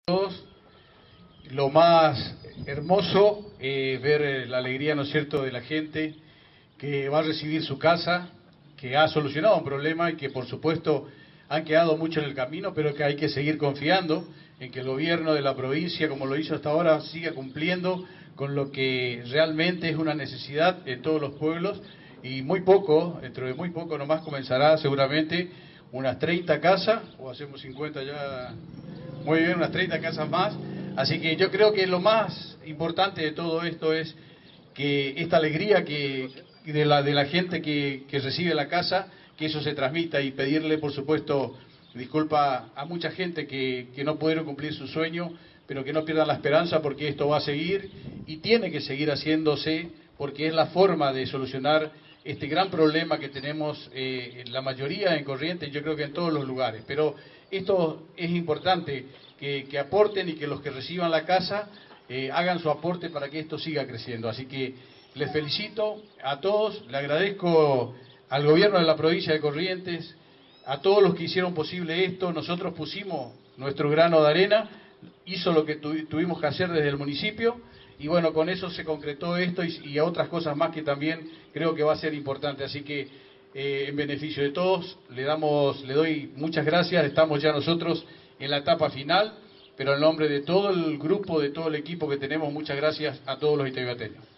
todos. Lo más hermoso ver la alegría, ¿no es cierto?, de la gente que va a recibir su casa, que ha solucionado un problema y que por supuesto han quedado mucho en el camino, pero que hay que seguir confiando en que el gobierno de la provincia, como lo hizo hasta ahora, siga cumpliendo con lo que realmente es una necesidad en todos los pueblos. Y muy poco, dentro de muy poco nomás comenzará seguramente unas 30 casas, o hacemos 50 ya, muy bien, unas 30 casas más. Así que yo creo que lo más importante de todo esto es que esta alegría de la gente que recibe la casa, que eso se transmita, y pedirle, por supuesto, disculpa a mucha gente que no pudieron cumplir su sueño, pero que no pierdan la esperanza, porque esto va a seguir y tiene que seguir haciéndose, porque es la forma de solucionar este gran problema que tenemos la mayoría en Corrientes, yo creo que en todos los lugares. Pero esto es importante, que aporten, y que los que reciban la casa hagan su aporte para que esto siga creciendo. Así que les felicito a todos, le agradezco al gobierno de la provincia de Corrientes, a todos los que hicieron posible esto. Nosotros pusimos nuestro grano de arena, hizo lo que tuvimos que hacer desde el municipio, y bueno, con eso se concretó esto y a otras cosas más que también creo que va a ser importante. Así que en beneficio de todos le doy muchas gracias. Estamos ya nosotros en la etapa final, pero en nombre de todo el grupo, de todo el equipo que tenemos, muchas gracias a todos los itaguateños.